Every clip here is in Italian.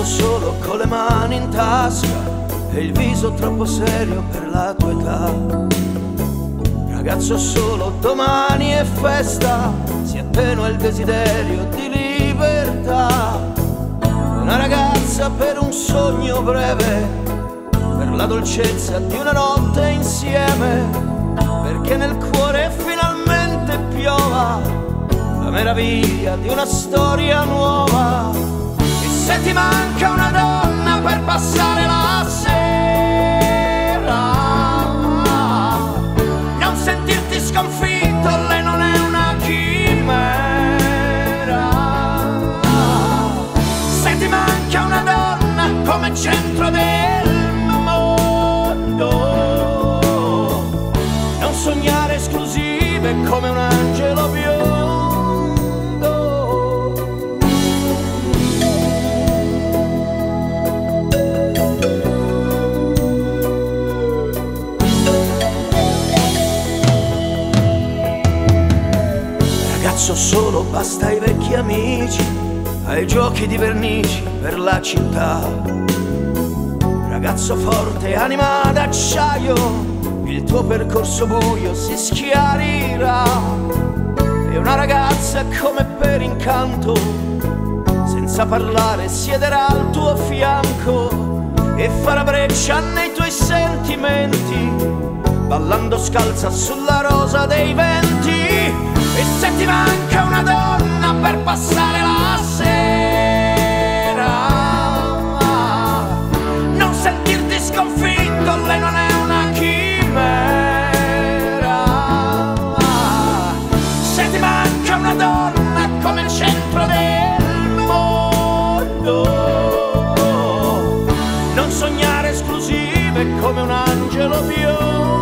Ragazzo solo con le mani in tasca e il viso troppo serio per la tua età. Ragazzo solo, domani è festa, si attenua il desiderio di libertà. Una ragazza per un sogno breve, per la dolcezza di una notte insieme, perché nel cuore finalmente piova la meraviglia di una storia nuova. E se ti manca una donna per passare la sera, non sentirti sconfitto, lei non è una chimera. Se ti manca una donna come centro del mondo, non sognare esclusive come un angelo biondo. Ragazzo solo, basta ai vecchi amici, ai giochi di vernici per la città. Ragazzo forte, anima d'acciaio, il tuo percorso buio si schiarirà. E una ragazza come per incanto, senza parlare siederà al tuo fianco e farà breccia nei tuoi sentimenti, ballando scalza sulla rosa dei venti. E se ti manca una donna per passare la sera, non sentirti sconfitto, lei non è una chimera. Se ti manca una donna come il centro del mondo, non sognare esclusive come un angelo biondo.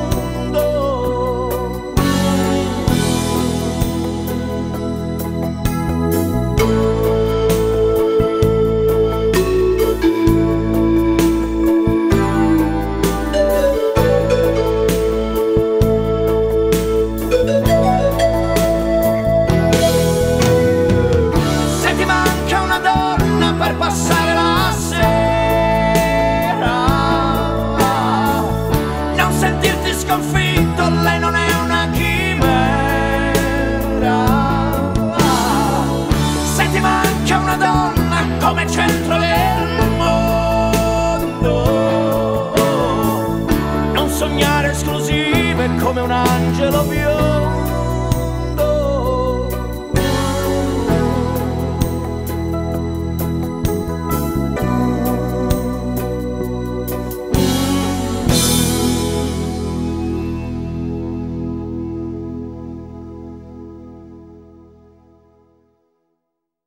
Per passare la sera, non sentirti sconfitto, lei non è una chimera. Se ti manca una donna come centro del mondo, non sognare esclusive come un angelo biondo.